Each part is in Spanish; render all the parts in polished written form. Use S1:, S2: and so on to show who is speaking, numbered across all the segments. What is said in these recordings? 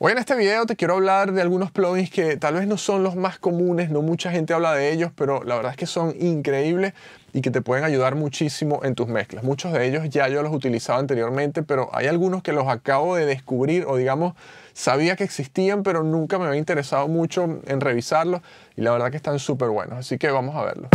S1: Hoy en este video te quiero hablar de algunos plugins que tal vez no son los más comunes, no mucha gente habla de ellos, pero la verdad es que son increíbles y que te pueden ayudar muchísimo en tus mezclas. Muchos de ellos ya yo los utilizaba anteriormente, pero hay algunos que los acabo de descubrir o digamos sabía que existían, pero nunca me había interesado mucho en revisarlos y la verdad que están súper buenos, así que vamos a verlos.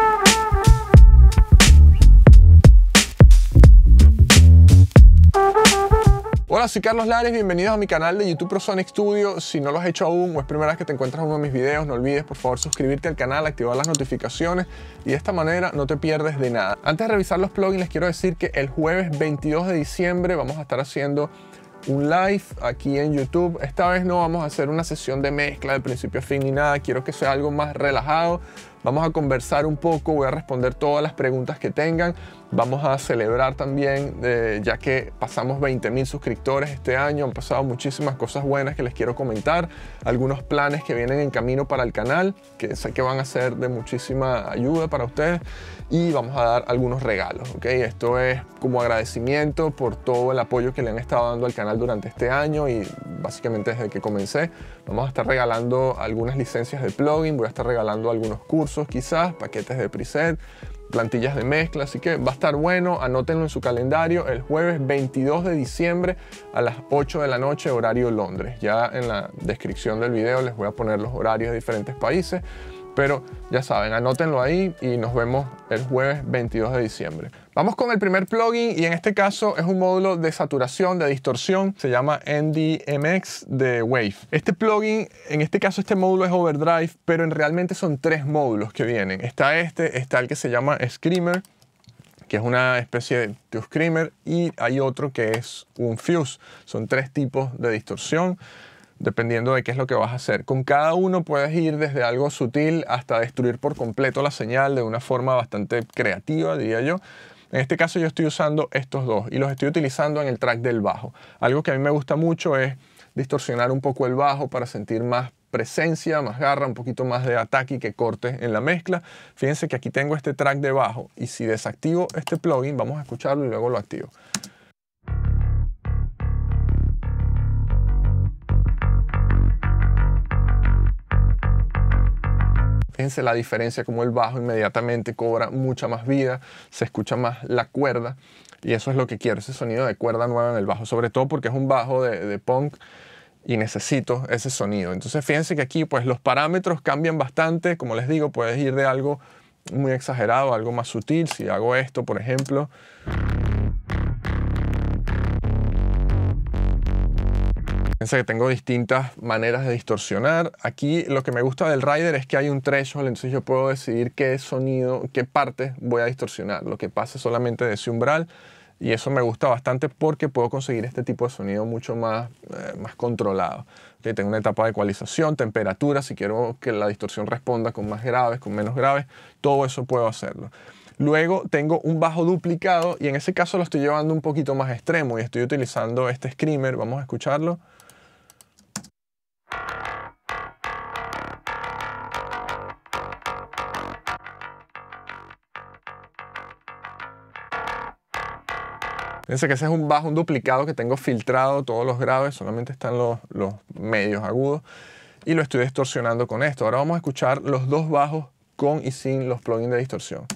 S1: Hola, soy Carlos Lares, bienvenidos a mi canal de YouTube ProSonic Studio. Si no lo has hecho aún o es primera vez que te encuentras en uno de mis videos, no olvides por favor suscribirte al canal, activar las notificaciones y de esta manera no te pierdes de nada. Antes de revisar los plugins les quiero decir que el jueves 22 de diciembre vamos a estar haciendo un live aquí en YouTube. Esta vez no vamos a hacer una sesión de mezcla de principio a fin ni nada, quiero que sea algo más relajado. Vamos a conversar un poco, voy a responder todas las preguntas que tengan. Vamos a celebrar también, ya que pasamos 20.000 suscriptores este año. Han pasado muchísimas cosas buenas que les quiero comentar. Algunos planes que vienen en camino para el canal, que sé que van a ser de muchísima ayuda para ustedes. Y vamos a dar algunos regalos, ¿ok? Esto es como agradecimiento por todo el apoyo que le han estado dando al canal durante este año y básicamente desde que comencé. Vamos a estar regalando algunas licencias de plugin, voy a estar regalando algunos cursos quizás, paquetes de preset, plantillas de mezcla, así que va a estar bueno, anótenlo en su calendario el jueves 22 de diciembre a las 8 de la noche, horario Londres. Ya en la descripción del video les voy a poner los horarios de diferentes países, pero ya saben, anótenlo ahí y nos vemos el jueves 22 de diciembre. Vamos con el primer plugin y en este caso es un módulo de saturación, de distorsión. Se llama NDMX de Wave. Este plugin, en este caso este módulo es Overdrive, pero realmente son tres módulos que vienen. Está el que se llama Screamer, que es una especie de Screamer, y hay otro que es un Fuse. Son tres tipos de distorsión, dependiendo de qué es lo que vas a hacer. Con cada uno puedes ir desde algo sutil hasta destruir por completo la señal de una forma bastante creativa, diría yo. En este caso yo estoy usando estos dos y los estoy utilizando en el track del bajo. Algo que a mí me gusta mucho es distorsionar un poco el bajo para sentir más presencia, más garra, un poquito más de ataque y que corte en la mezcla. Fíjense que aquí tengo este track de bajo y si desactivo este plugin, vamos a escucharlo y luego lo activo. Fíjense la diferencia, como el bajo inmediatamente cobra mucha más vida, se escucha más la cuerda y eso es lo que quiero, ese sonido de cuerda nueva en el bajo, sobre todo porque es un bajo de punk y necesito ese sonido. Entonces fíjense que aquí pues los parámetros cambian bastante, como les digo, puedes ir de algo muy exagerado a algo más sutil. Si hago esto, por ejemplo, fíjense que tengo distintas maneras de distorsionar. Aquí lo que me gusta del rider es que hay un threshold, entonces yo puedo decidir qué sonido, qué parte voy a distorsionar, lo que pase solamente de ese umbral, y eso me gusta bastante porque puedo conseguir este tipo de sonido mucho más controlado. Okay, tengo una etapa de ecualización, temperatura, si quiero que la distorsión responda con más graves, con menos graves, todo eso puedo hacerlo. Luego tengo un bajo duplicado y en ese caso lo estoy llevando un poquito más extremo y estoy utilizando este Screamer. Vamos a escucharlo. Fíjense que ese es un bajo, un duplicado que tengo filtrado todos los graves, solamente están los medios agudos y lo estoy distorsionando con esto. Ahora vamos a escuchar los dos bajos con y sin los plugins de distorsión.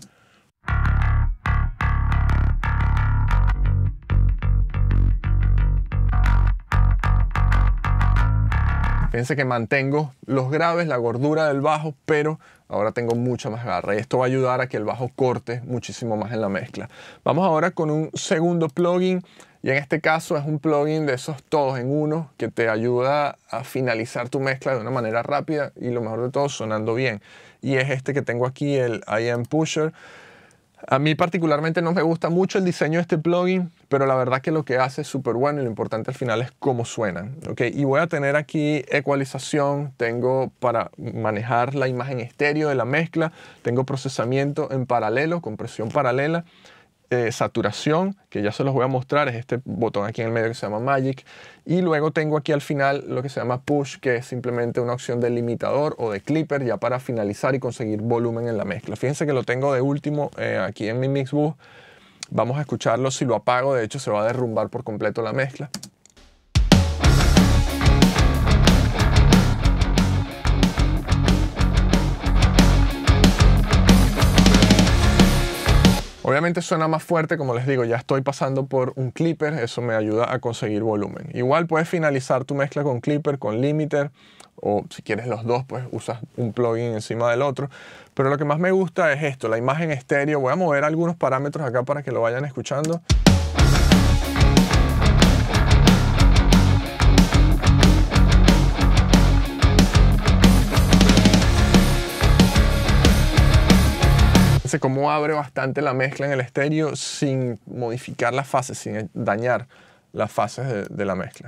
S1: Fíjense que mantengo los graves, la gordura del bajo, pero ahora tengo mucha más garra y esto va a ayudar a que el bajo corte muchísimo más en la mezcla. Vamos ahora con un segundo plugin y en este caso es un plugin de esos todos en uno que te ayuda a finalizar tu mezcla de una manera rápida y lo mejor de todo sonando bien. Y es este que tengo aquí, el IM Pusher. A mí particularmente no me gusta mucho el diseño de este plugin, pero la verdad que lo que hace es súper bueno y lo importante al final es cómo suenan. ¿Okay? Y voy a tener aquí ecualización, tengo para manejar la imagen estéreo de la mezcla, tengo procesamiento en paralelo, compresión paralela, saturación, que ya se los voy a mostrar, es este botón aquí en el medio que se llama Magic, y luego tengo aquí al final lo que se llama Push, que es simplemente una opción de limitador o de clipper ya para finalizar y conseguir volumen en la mezcla. Fíjense que lo tengo de último aquí en mi Mixbus. Vamos a escucharlo. Si lo apago, de hecho se va a derrumbar por completo la mezcla. Obviamente suena más fuerte, como les digo, ya estoy pasando por un clipper, eso me ayuda a conseguir volumen. Igual puedes finalizar tu mezcla con clipper, con limiter, o si quieres los dos, pues usas un plugin encima del otro. Pero lo que más me gusta es esto, la imagen estéreo. Voy a mover algunos parámetros acá para que lo vayan escuchando. Fíjense cómo abre bastante la mezcla en el estéreo sin modificar las fases, sin dañar las fases de la mezcla.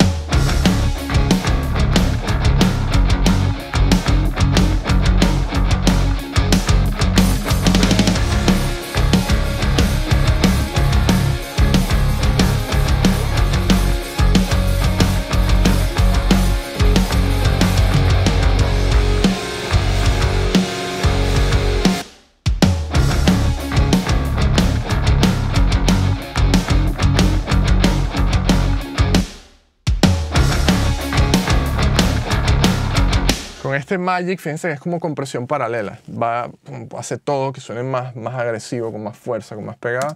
S1: Con este Magic, fíjense que es como compresión paralela. Hace todo que suene más agresivo, con más fuerza, con más pegada.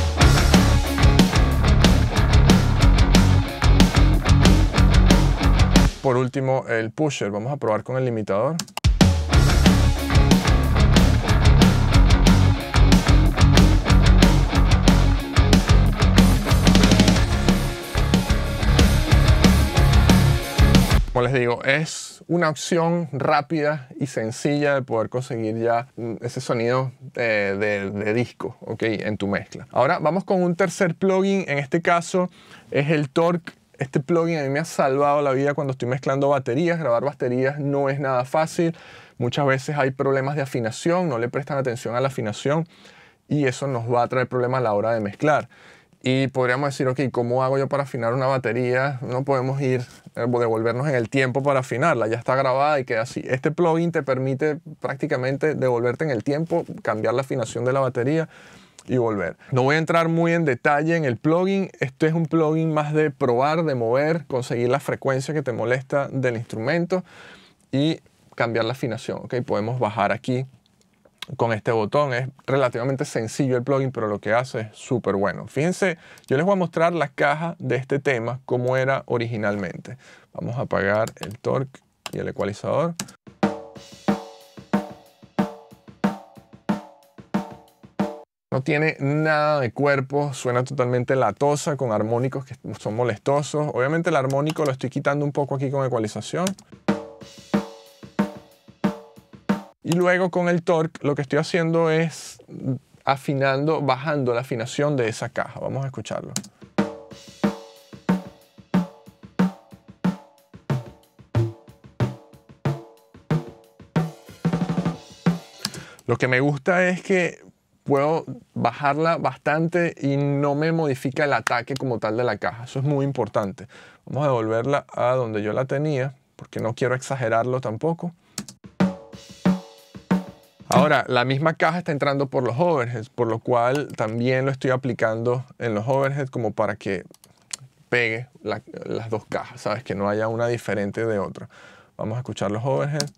S1: Por último, el pusher. Vamos a probar con el limitador. Como les digo, es una opción rápida y sencilla de poder conseguir ya ese sonido de disco, ¿ok? En tu mezcla. Ahora vamos con un tercer plugin. En este caso es el Torque. Este plugin a mí me ha salvado la vida cuando estoy mezclando baterías. Grabar baterías no es nada fácil. Muchas veces hay problemas de afinación, no le prestan atención a la afinación y eso nos va a traer problemas a la hora de mezclar. Y podríamos decir, ok, ¿cómo hago yo para afinar una batería? No podemos devolvernos en el tiempo para afinarla. Ya está grabada y queda así. Este plugin te permite prácticamente devolverte en el tiempo, cambiar la afinación de la batería y volver. No voy a entrar muy en detalle en el plugin. Este es un plugin más de probar, de mover, conseguir la frecuencia que te molesta del instrumento y cambiar la afinación. Ok, podemos bajar aquí con este botón. Es relativamente sencillo el plugin, pero lo que hace es súper bueno. Fíjense, yo les voy a mostrar la caja de este tema, cómo era originalmente. Vamos a apagar el Torque y el ecualizador. No tiene nada de cuerpo, suena totalmente latosa, con armónicos que son molestosos. Obviamente el armónico lo estoy quitando un poco aquí con ecualización. Y luego con el Torque lo que estoy haciendo es afinando, bajando la afinación de esa caja. Vamos a escucharlo. Lo que me gusta es que puedo bajarla bastante y no me modifica el ataque como tal de la caja. Eso es muy importante. Vamos a devolverla a donde yo la tenía, porque no quiero exagerarlo tampoco. Ahora, la misma caja está entrando por los overheads, por lo cual también lo estoy aplicando en los overheads como para que pegue las dos cajas, ¿sabes? Que no haya una diferente de otra. Vamos a escuchar los overheads.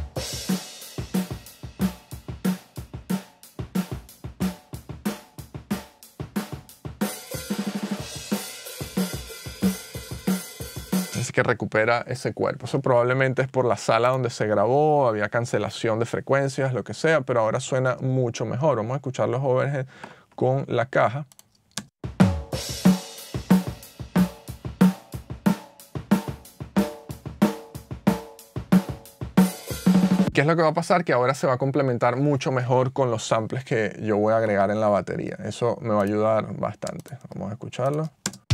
S1: Así que recupera ese cuerpo. Eso probablemente es por la sala donde se grabó, había cancelación de frecuencias, lo que sea, pero ahora suena mucho mejor. Vamos a escuchar los overheads con la caja. ¿Qué es lo que va a pasar? Que ahora se va a complementar mucho mejor con los samples que yo voy a agregar en la batería. Eso me va a ayudar bastante. Vamos a escucharlo.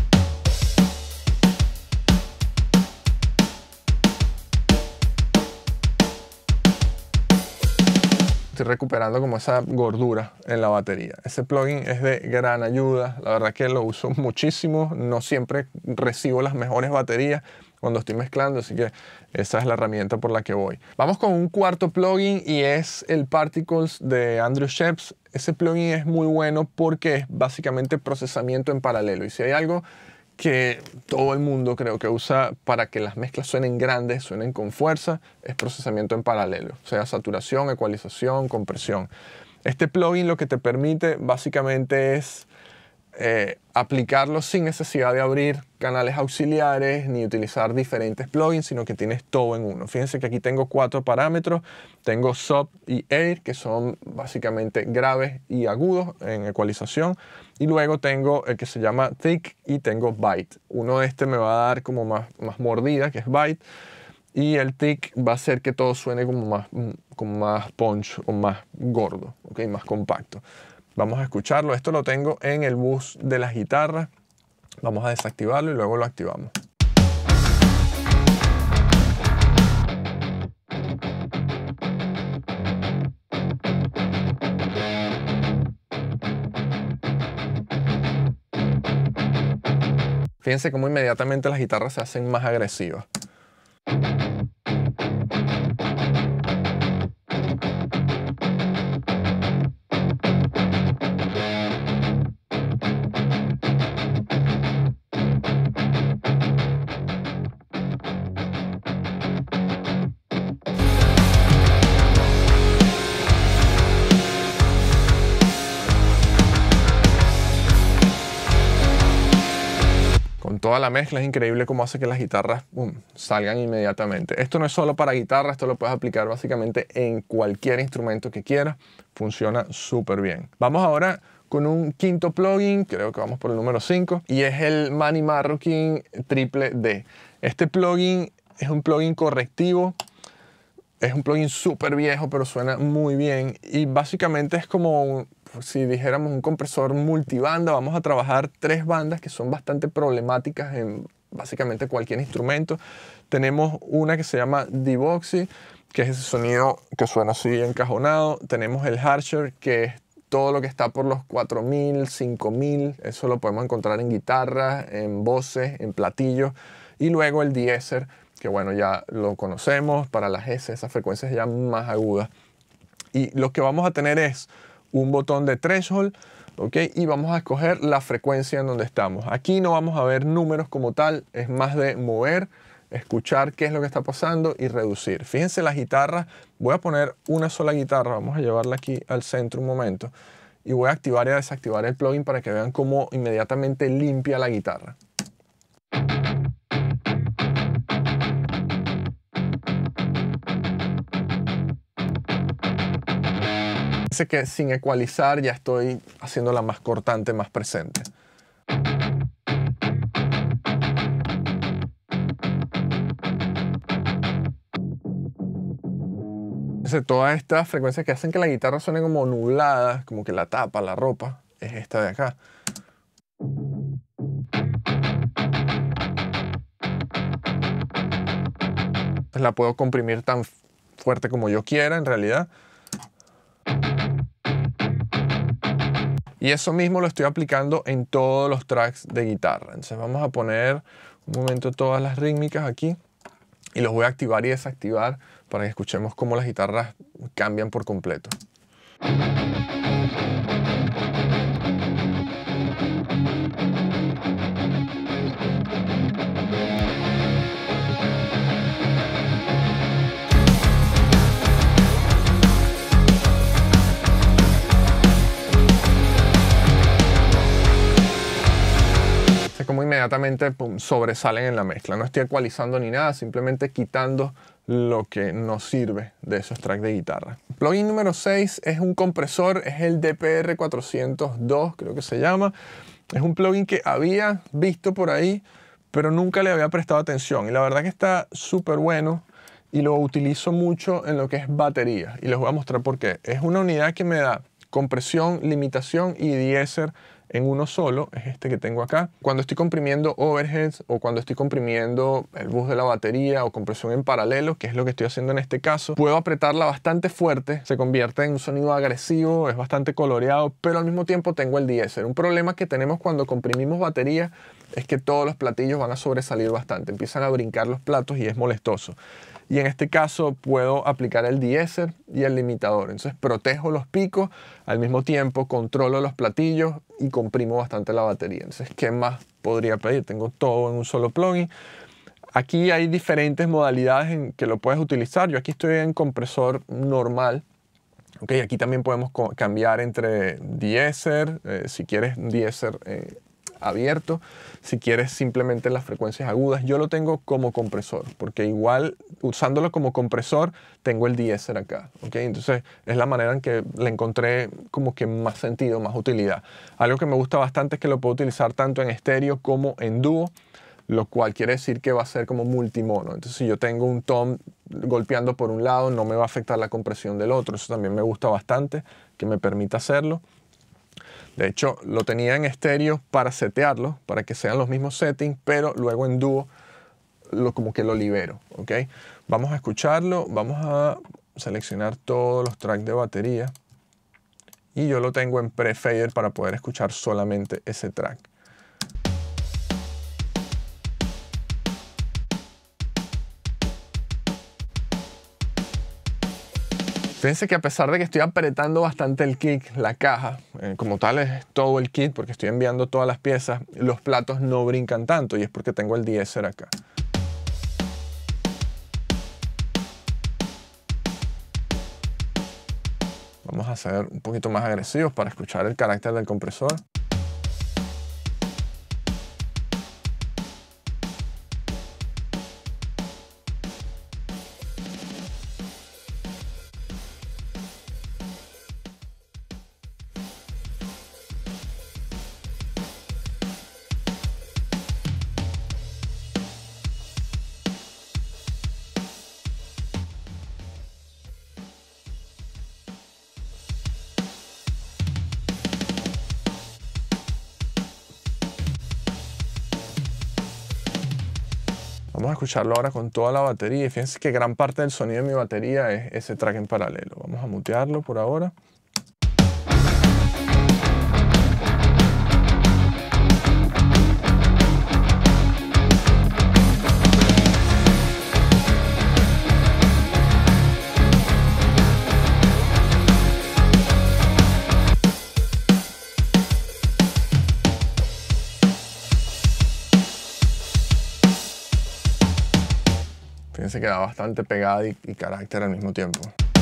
S1: Estoy recuperando como esa gordura en la batería. Ese plugin es de gran ayuda. La verdad que lo uso muchísimo. No siempre recibo las mejores baterías cuando estoy mezclando, así que esa es la herramienta por la que voy. Vamos con un cuarto plugin y es el Particles de Andrew Scheps. Ese plugin es muy bueno porque es básicamente procesamiento en paralelo. Y si hay algo que todo el mundo creo que usa para que las mezclas suenen grandes, suenen con fuerza, es procesamiento en paralelo, o sea, saturación, ecualización, compresión. Este plugin lo que te permite básicamente es aplicarlo sin necesidad de abrir canales auxiliares ni utilizar diferentes plugins, sino que tienes todo en uno. Fíjense que aquí tengo 4 parámetros. Tengo sub y air, que son básicamente graves y agudos en ecualización. Y luego tengo el que se llama thick y tengo bite. Uno de este me va a dar como más mordida, que es bite. Y el thick va a hacer que todo suene como más punch o más gordo, ¿okay? Más compacto. Vamos a escucharlo. Esto lo tengo en el bus de las guitarras. Vamos a desactivarlo y luego lo activamos. Fíjense cómo inmediatamente las guitarras se hacen más agresivas. Toda la mezcla es increíble cómo hace que las guitarras salgan inmediatamente. Esto no es solo para guitarra, esto lo puedes aplicar básicamente en cualquier instrumento que quieras. Funciona súper bien. Vamos ahora con un quinto plugin, creo que vamos por el número 5, y es el Manny Marroquin Triple D. Este plugin es un plugin correctivo. Es un plugin súper viejo, pero suena muy bien. Y básicamente es como si dijéramos un compresor multibanda. Vamos a trabajar 3 bandas que son bastante problemáticas en básicamente cualquier instrumento. Tenemos una que se llama D-Boxy, que es ese sonido que suena así encajonado. Tenemos el Harsher, que es todo lo que está por los 4000, 5000. Eso lo podemos encontrar en guitarras, en voces, en platillos. Y luego el Deezer, que bueno, ya lo conocemos para las S, esas frecuencias ya más agudas. Y lo que vamos a tener es un botón de threshold, ¿ok? Y vamos a escoger la frecuencia en donde estamos. Aquí no vamos a ver números como tal, es más de mover, escuchar qué es lo que está pasando y reducir. Fíjense las guitarras, voy a poner una sola guitarra, vamos a llevarla aquí al centro un momento. Y voy a activar y a desactivar el plugin para que vean cómo inmediatamente limpia la guitarra. Que sin ecualizar ya estoy haciéndola más cortante, más presente. Todas estas frecuencias que hacen que la guitarra suene como nublada, como que la tapa, la ropa, es esta de acá. Pues la puedo comprimir tan fuerte como yo quiera en realidad. Y eso mismo lo estoy aplicando en todos los tracks de guitarra. Entonces vamos a poner un momento todas las rítmicas aquí y los voy a activar y desactivar para que escuchemos cómo las guitarras cambian por completo. Como inmediatamente sobresalen en la mezcla. No estoy ecualizando ni nada, simplemente quitando lo que nos sirve de esos tracks de guitarra. Plugin número 6 es un compresor, es el DPR 402, creo que se llama. Es un plugin que había visto por ahí, pero nunca le había prestado atención. Y la verdad que está súper bueno y lo utilizo mucho en lo que es batería. Y les voy a mostrar por qué. Es una unidad que me da compresión, limitación y Deezer en uno solo, es este que tengo acá. Cuando estoy comprimiendo overheads o cuando estoy comprimiendo el bus de la batería o compresión en paralelo, que es lo que estoy haciendo en este caso, puedo apretarla bastante fuerte, se convierte en un sonido agresivo, es bastante coloreado, pero al mismo tiempo tengo el Deezer. Un problema que tenemos cuando comprimimos batería es que todos los platillos van a sobresalir bastante, empiezan a brincar los platos y es molestoso. Y en este caso puedo aplicar el Deezer y el limitador. Entonces protejo los picos, al mismo tiempo controlo los platillos y comprimo bastante la batería. Entonces, ¿qué más podría pedir? Tengo todo en un solo plugin. Aquí hay diferentes modalidades en que lo puedes utilizar. Yo aquí estoy en compresor normal. Okay, aquí también podemos cambiar entre de-esser, si quieres de-esser abierto, si quieres simplemente las frecuencias agudas. Yo lo tengo como compresor, porque igual usándolo como compresor tengo el de-esser acá. ¿Okay? Entonces es la manera en que le encontré como que más sentido, más utilidad. Algo que me gusta bastante es que lo puedo utilizar tanto en estéreo como en dúo, lo cual quiere decir que va a ser como multimono. Entonces si yo tengo un tom golpeando por un lado, no me va a afectar la compresión del otro. Eso también me gusta bastante, que me permita hacerlo. De hecho, lo tenía en estéreo para setearlo, para que sean los mismos settings, pero luego en dúo como que lo libero. ¿Okay? Vamos a escucharlo, vamos a seleccionar todos los tracks de batería y yo lo tengo en pre-fader para poder escuchar solamente ese track. Fíjense que a pesar de que estoy apretando bastante el kick, la caja, como tal es todo el kit porque estoy enviando todas las piezas, los platos no brincan tanto y es porque tengo el de-esser acá. Vamos a ser un poquito más agresivos para escuchar el carácter del compresor. Vamos a escucharlo ahora con toda la batería y fíjense que gran parte del sonido de mi batería es ese track en paralelo. Vamos a mutearlo por ahora. Fíjense que da bastante pegada y carácter al mismo tiempo.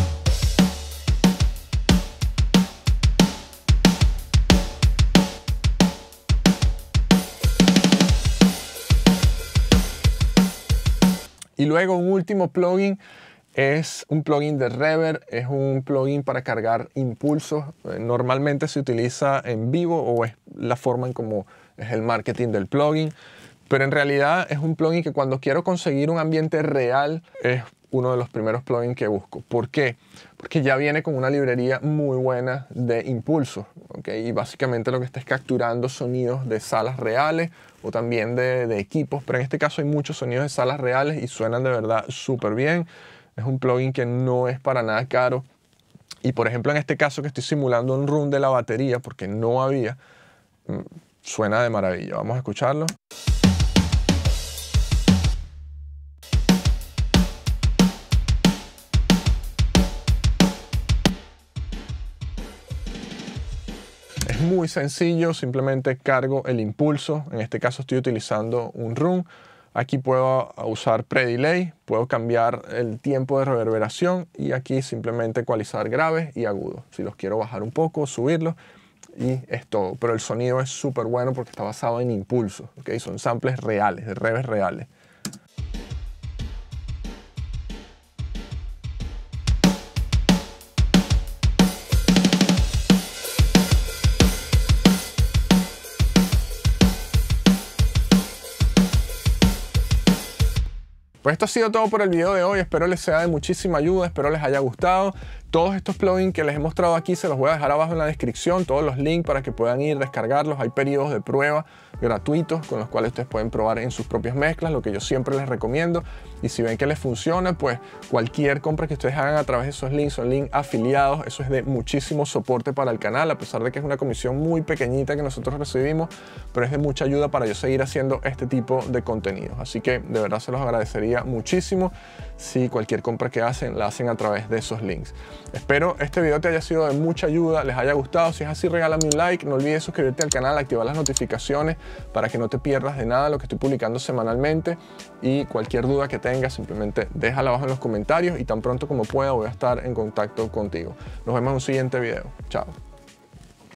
S1: Y luego un último plugin es un plugin de reverb, es un plugin para cargar impulsos. Normalmente se utiliza en vivo o es la forma en cómo es el marketing del plugin. Pero en realidad es un plugin que cuando quiero conseguir un ambiente real es uno de los primeros plugins que busco. ¿Por qué? Porque ya viene con una librería muy buena de impulsos. ¿Okay? Y básicamente lo que está es capturando sonidos de salas reales o también de equipos. Pero en este caso hay muchos sonidos de salas reales y suenan de verdad súper bien. Es un plugin que no es para nada caro. Y por ejemplo en este caso que estoy simulando un run de la batería porque no había, suena de maravilla. Vamos a escucharlo. Es muy sencillo, simplemente cargo el impulso. En este caso estoy utilizando un run. Aquí puedo usar pre-delay, puedo cambiar el tiempo de reverberación y aquí simplemente ecualizar graves y agudos. Si los quiero bajar un poco, subirlos y es todo. Pero el sonido es súper bueno porque está basado en impulsos. ¿Okay? Son samples reales, de reverbs reales. Pues esto ha sido todo por el video de hoy, espero les sea de muchísima ayuda, espero les haya gustado. Todos estos plugins que les he mostrado aquí se los voy a dejar abajo en la descripción, todos los links para que puedan ir, descargarlos. Hay periodos de prueba gratuitos con los cuales ustedes pueden probar en sus propias mezclas, lo que yo siempre les recomiendo. Y si ven que les funciona, pues cualquier compra que ustedes hagan a través de esos links son links afiliados. Eso es de muchísimo soporte para el canal, a pesar de que es una comisión muy pequeñita que nosotros recibimos, pero es de mucha ayuda para yo seguir haciendo este tipo de contenidos. Así que de verdad se los agradecería muchísimo si cualquier compra que hacen la hacen a través de esos links. Espero este video te haya sido de mucha ayuda, les haya gustado. Si es así, regálame un like. No olvides suscribirte al canal, activar las notificaciones para que no te pierdas de nada lo que estoy publicando semanalmente. Y cualquier duda que tengas, simplemente déjala abajo en los comentarios y tan pronto como pueda voy a estar en contacto contigo. Nos vemos en un siguiente video. Chao.